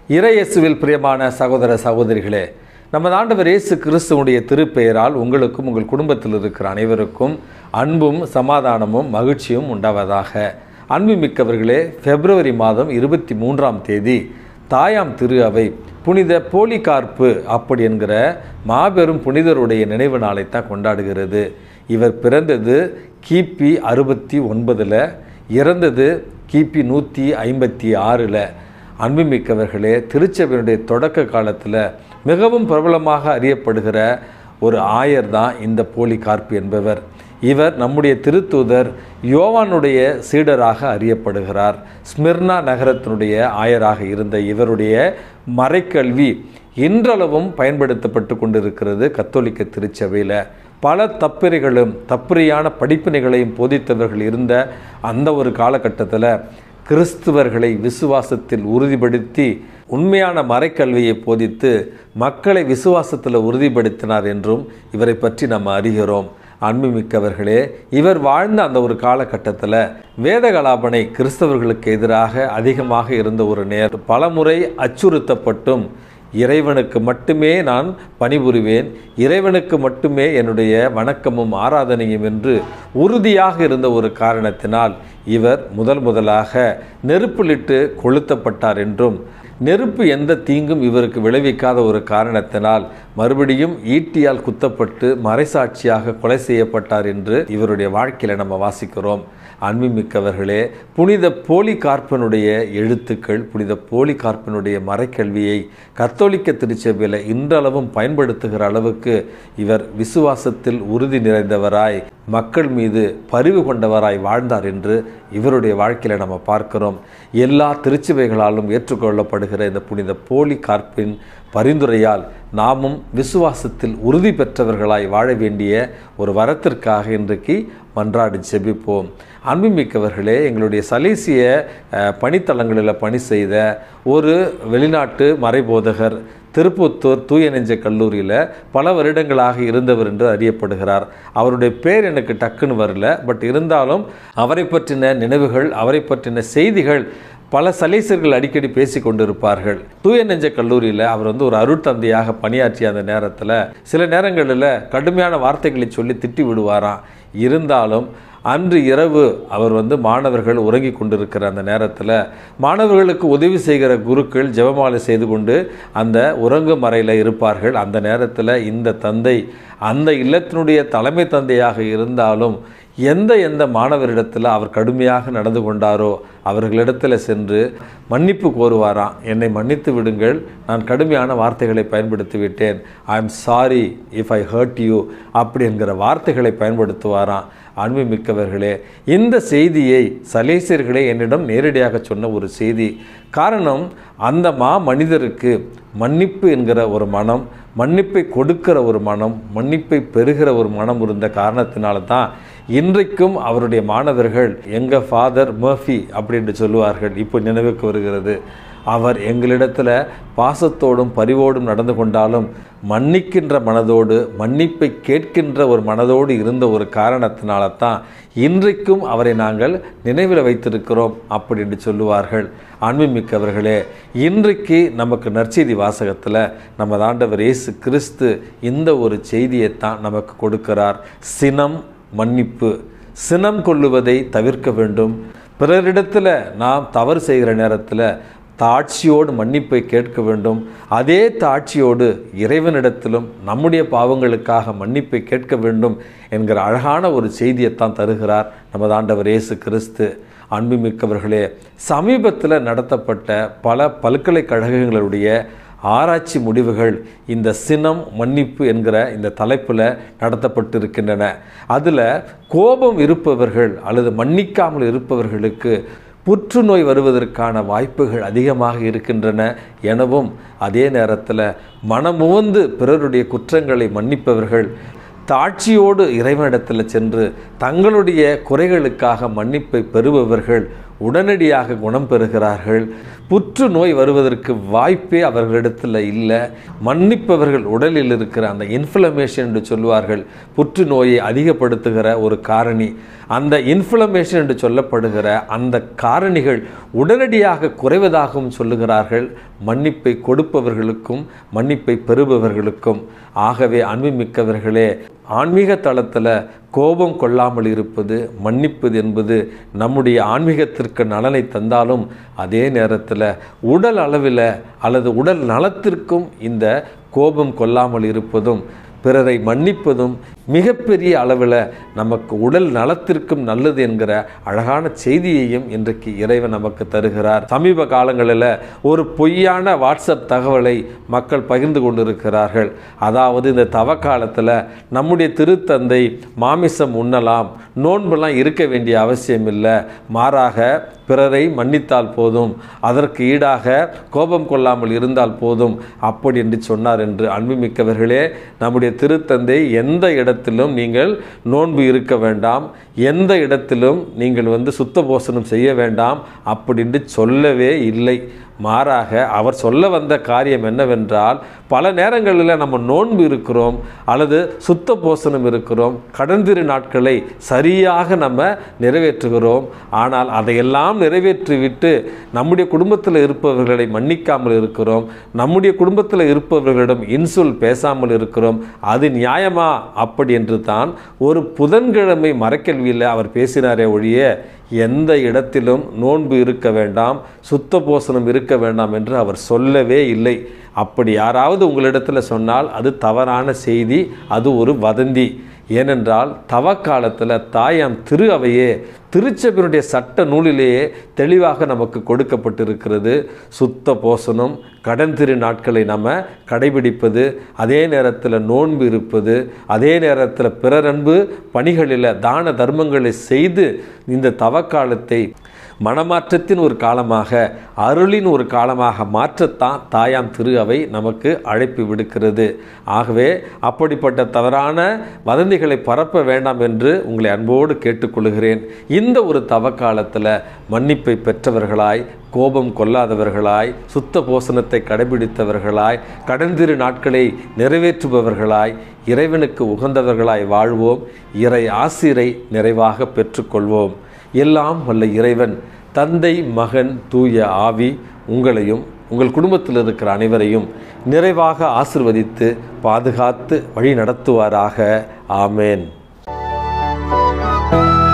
இறையேசுவில் பிரியமான சகோதர சகோதரிகளே, நமது ஆண்டவர் இயேசு கிறிஸ்துவுடைய திருப்பெயரால் உங்களுக்கும் உங்கள் குடும்பத்தில் இருக்கிற அனைவருக்கும் அன்பும் சமாதானமும் மகிழ்ச்சியும் உண்டாவதாக. அன்புமிக்கவர்களே, பிப்ரவரி மாதம் 23ஆம் தேதி தாயாம் திரு அவை புனித போலிகார்ப்பு அப்படி என்கிற மாபெரும் புனிதருடைய நினைவு நாளைத்தான் கொண்டாடுகிறது. இவர் பிறந்தது கிபி 69, இறந்தது கிபி 156. அன்புமிக்கவர்களே, திருச்சபையினுடைய தொடக்க காலத்தில் மிகவும் பிரபலமாக அறியப்படுகிற ஒரு ஆயர் தான் இந்த போலிகார்ப்பு என்பவர். இவர் நம்முடைய திருத்தூதர் யோவானுடைய சீடராக அறியப்படுகிறார். ஸ்மிர்னா நகரத்தினுடைய ஆயராக இருந்த இவருடைய மறைக்கல்வி இன்றளவும் பயன்படுத்தப்பட்டு கொண்டிருக்கிறது கத்தோலிக்க திருச்சபையில். பல தப்பிரியான படிப்பினைகளையும் போதித்தவர்கள் இருந்த அந்த ஒரு காலகட்டத்தில் கிறிஸ்துவர்களை விசுவாசத்தில் உறுதிப்படுத்தி உண்மையான மறைக்கல்வியை போதித்து மக்களை விசுவாசத்தில் உறுதிப்படுத்தினார் என்றும் இவரை பற்றி நம்ம அறிகிறோம். அன்புமிக்கவர்களே, இவர் வாழ்ந்த அந்த ஒரு காலகட்டத்தில் வேதகலாபனை கிறிஸ்தவர்களுக்கு எதிராக அதிகமாக இருந்த ஒரு நேரம். பலமுறை அச்சுறுத்தப்பட்டும் இறைவனுக்கு மட்டுமே நான் பணிபுரிவேன், இறைவனுக்கு மட்டுமே என்னுடைய வணக்கமும் ஆராதனையும் என்று உறுதியாக இருந்த ஒரு காரணத்தினால் இவர் முதலாக நெருப்பிலிட்டு கொளுத்தப்பட்டார் என்றும், நெருப்பு எந்த தீங்கும் இவருக்கு விளைவிக்காத ஒரு காரணத்தினால் மறுபடியும் ஈட்டியால் குத்தப்பட்டு மறைசாட்சியாக கொலை செய்யப்பட்டார் என்று இவருடைய வாழ்க்கையில் நம்ம வாசிக்கிறோம். அன்புமிக்கவர்களே, புனித போலிகார்ப்பனுடைய எழுத்துக்கள், புனித போலிகார்ப்பனுடைய மறைக்கல்வியை கத்தோலிக்க திருச்சபையில் இன்றளவும் பயன்படுத்துகிற அளவுக்கு இவர் விசுவாசத்தில் உறுதி நிறைந்தவராய், மக்கள் மீது பரிவு கொண்டவராய் வாழ்ந்தார் என்று இவருடைய வாழ்க்கையில் நம்ம பார்க்கிறோம். எல்லா திருச்சபைகளாலும் ஏற்றுக்கொள்ளப்படுகிற இந்த புனித போலிகார்ப்பின் பரிந்துரையால் நாமும் விசுவாசத்தில் உறுதி பெற்றவர்களாய் வாழ வேண்டிய ஒரு வரத்திற்காக இன்றைக்கு மன்றாடி ஜெபிப்போம். அன்புமிக்கவர்களே, எங்களுடைய சலேசிய பணித்தளங்களில் பணி செய்த ஒரு வெளிநாட்டு மறைபோதகர் திருப்புத்தூர் தூய நெஞ்ச கல்லூரியில் பல வருடங்களாக இருந்தவர் என்று அறியப்படுகிறார். அவருடைய பேர் எனக்கு டக்குன்னு வரல, பட் இருந்தாலும் அவரை பற்றின நினைவுகள், அவரை பற்றின செய்திகள் பல சலேசியர்கள் அடிக்கடி பேசி கொண்டிருப்பார்கள். தூய நெஞ்ச கல்லூரியில் அவர் ஒரு அருட்தந்தையாக பணியாற்றிய அந்த நேரத்தில் சில நேரங்களில் கடுமையான வார்த்தைகளை சொல்லி திட்டி விடுவாராம். இருந்தாலும் அன்று இரவு அவர் மாணவர்கள் உறங்கி கொண்டிருக்கிற அந்த நேரத்தில் மாணவர்களுக்கு உதவி செய்கிற குருக்கள் ஜெபமாலை செய்து கொண்டு அந்த உறங்கும் அறையில் இருப்பார்கள். அந்த நேரத்தில் இந்த தந்தை அந்த இல்லத்தினுடைய தலைமை தந்தையாக இருந்தாலும் எந்த மாணவரிடத்தில் அவர் கடுமையாக நடந்து கொண்டாரோ அவர்களிடத்தில் சென்று மன்னிப்பு கோருவாராம். என்னை மன்னித்து விடுங்கள், நான் கடுமையான வார்த்தைகளை பயன்படுத்தி விட்டேன், I am sorry if I hurt you அப்படி என்கிற வார்த்தைகளை பயன்படுத்துவாராம். அன்புமிக்கவர்களே, இந்த செய்தியை சலேசியர்களே என்னிடம் நேரடியாக சொன்ன ஒரு செய்தி. காரணம், அந்த மனிதருக்கு மன்னிப்பு என்கிற ஒரு மனம், மன்னிப்பை கொடுக்கிற ஒரு மனம், மன்னிப்பை பெறுகிற ஒரு மனம் இருந்த காரணத்தினால தான் இன்றைக்கும் அவருடைய மாணவர்கள் எங்கள் ஃபாதர் மர்ஃபி அப்படின்னு சொல்லுவார்கள். இப்போ நினைவுக்கு வருகிறது. அவர் எங்களிடத்தில் பாசத்தோடும் பரிவோடும் நடந்து கொண்டாலும் மன்னிக்கின்ற மனதோடு, மன்னிப்பை கேட்கின்ற ஒரு மனதோடு இருந்த ஒரு காரணத்தினால தான் இன்றைக்கும் அவரை நாங்கள் நினைவில் வைத்திருக்கிறோம் அப்படின்னு சொல்லுவார்கள். அன்புமிக்கவர்களே, இன்றைக்கு நமக்கு நற்செய்தி வாசகத்தில் நம்ம ஆண்டவர் இயேசு கிறிஸ்து இந்த ஒரு செய்தியைத்தான் நமக்கு கொடுக்கிறார். சினம், மன்னிப்பு. சினம் கொள்ளுவதை தவிர்க்க வேண்டும். பிறரிடத்தில் நாம் தவறு செய்கிற நேரத்தில் தாட்சியோடு மன்னிப்பை கேட்க வேண்டும். அதே தாட்சியோடு இறைவனிடத்திலும் நம்முடைய பாவங்களுக்காக மன்னிப்பை கேட்க வேண்டும் என்கிற அழகான ஒரு செய்தியைத்தான் தருகிறார் நமது ஆண்டவர் இயேசு கிறிஸ்து. அன்புமிக்கவர்களே, சமீபத்தில் நடத்தப்பட்ட பல பல்கலைக்கழகங்களுடைய ஆராய்ச்சி முடிவுகள் இந்த சினம், மன்னிப்பு என்கிற இந்த தலைப்பில் நடத்தப்பட்டிருக்கின்றன. அதில் கோபம் இருப்பவர்கள் அல்லது மன்னிக்காமல் இருப்பவர்களுக்கு புற்றுநோய் வருவதற்கான வாய்ப்புகள் அதிகமாக இருக்கின்றன எனவும், அதே நேரத்தில் மனமுவந்து பிறருடைய குற்றங்களை மன்னிப்பவர்கள் தாட்சியோடு இறைவனிடத்தில் சென்று தங்களுடைய குறைகளுக்காக மன்னிப்பை பெறுபவர்கள் உடனடியாக குணம் பெறுகிறார்கள். புற்றுநோய் வருவதற்கு வாய்ப்பே அவர்களிடத்தில் இல்லை. மன்னிப்பவர்கள் உடலில் இருக்கிற அந்த இன்ஃப்ளமேஷன் என்று சொல்லுவார்கள், புற்றுநோயை அதிகப்படுத்துகிற ஒரு காரணி. அந்த இன்ஃப்ளமேஷன் என்று சொல்லப்படுகிற அந்த காரணிகள் உடனடியாக குறைவதாகவும் சொல்லுகிறார்கள், மன்னிப்பை கொடுப்பவர்களுக்கும் மன்னிப்பை பெறுபவர்களுக்கும். ஆகவே அன்புமிக்கவர்களே, ஆன்மீக தளத்தில் கோபம் கொள்ளாமல் இருப்பது, மன்னிப்பது என்பது நம்முடைய ஆன்மீகத்திற்கு நலனை தந்தாலும் அதே நேரத்தில் உடல் அளவில் அல்லது உடல் நலத்திற்கும் இந்த கோபம் கொள்ளாமல் இருப்பதும் பிறரை மன்னிப்பதும் மிகப்பெரிய அளவில் நமக்கு உடல் நலத்திற்கும் நல்லது என்கிற அழகான செய்தியையும் இன்றைக்கு இறைவன் நமக்கு தருகிறார். சமீப காலங்களில் ஒரு பொய்யான வாட்ஸ்அப் தகவலை மக்கள் பகிர்ந்து கொண்டிருக்கிறார்கள். அதாவது இந்த தவக்காலத்தில் நம்முடைய திருத்தந்தை மாமிசம் உண்ணலாம், நோன்பெல்லாம் இருக்க வேண்டிய அவசியம் இல்லை, மாறாக பிறரை மன்னித்தால் போதும், அதற்கு ஈடாக கோபம் கொள்ளாமல் இருந்தால் போதும் அப்படி என்று சொன்னார் என்று. அன்புமிக்கவர்களே, நம்முடைய திருத்தந்தை எந்த இடத்திலும் நீங்கள் நோன்பு இருக்க வேண்டாம், எந்த இடத்திலும் நீங்கள் சுத்த போசனம் செய்ய வேண்டாம் அப்படின்னு சொல்லவே இல்லை. மாறாக அவர் சொல்ல வந்த காரியம் என்னவென்றால், பல நேரங்களில் நம்ம நோன்பு இருக்கிறோம் அல்லது சுத்த போசனம் இருக்கிறோம், கடந்திரு நாட்களை சரியாக நம்ம நிறைவேற்றுகிறோம். ஆனால் அதையெல்லாம் நிறைவேற்றிவிட்டு நம்முடைய குடும்பத்தில் இருப்பவர்களை மன்னிக்காமல் இருக்கிறோம், நம்முடைய குடும்பத்தில் இருப்பவர்களிடம் இன்சொல் பேசாமல் இருக்கிறோம். அது நியாயமா? அப்படி என்று தான் ஒரு புதன்கிழமை மறைக்கல்வியில் அவர் பேசினாரே ஒழிய எந்த இடத்திலும் நோன்பு இருக்க வேண்டாம், சுத்த போசனம் இருக்க வேண்டாம் என்று அவர் சொல்லவே இல்லை. அப்படி யாராவது உங்களிடத்தில் சொன்னால் அது தவறான செய்தி, அது ஒரு வதந்தி. ஏனென்றால் தவக்காலத்தில் தாயாம் திரு அவையே திருச்சபையினுடைய சட்ட நூலிலேயே தெளிவாக நமக்கு கொடுக்கப்பட்டிருக்கிறது. சுத்த போசனம், கடன் திரு நாட்களை நம்ம கடைபிடிப்பது, அதே நேரத்தில் நோன்பு இருப்பது, அதே நேரத்தில் பிறரன்பு பணிகளில் தான தர்மங்களை செய்து இந்த தவக்காலத்தை மனமாற்றத்தின் ஒரு காலமாக, அருளின் ஒரு காலமாக மாற்றத்தான் தாயாம் திரு அவை நமக்கு அழைப்பு விடுக்கிறது. ஆகவே அப்படிப்பட்ட தவறான வதந்திகளை பரப்ப வேண்டாம் என்று உங்களை அன்போடு கேட்டுக்கொள்கிறேன். இந்த ஒரு தவக்காலத்தில் மன்னிப்பை பெற்றவர்களாய், கோபம் கொள்ளாதவர்களாய், சுத்த போசனத்தை கடைபிடித்தவர்களாய், கடந்திரு நாட்களை நிறைவேற்றுபவர்களாய், இறைவனுக்கு உகந்தவர்களாய் வாழ்வோம். இறை ஆசிரை நிறைவாக பெற்றுக்கொள்வோம். எல்லாம் வல்ல இறைவன் தந்தை, மகன், தூய ஆவி உங்களையும் உங்கள் குடும்பத்தில் இருக்கிற அனைவரையும் நிறைவாக ஆசிர்வதித்து பாதுகாத்து வழி நடத்துவாராக. ஆமேன்.